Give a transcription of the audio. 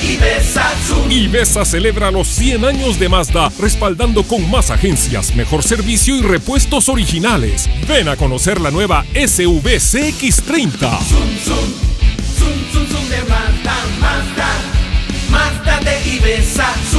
Ibesa. Ibesa celebra los 100 años de Mazda, respaldando con más agencias, mejor servicio y repuestos originales. Ven a conocer la nueva SUV CX-30. Zum de Mazda, Mazda de Ibesa.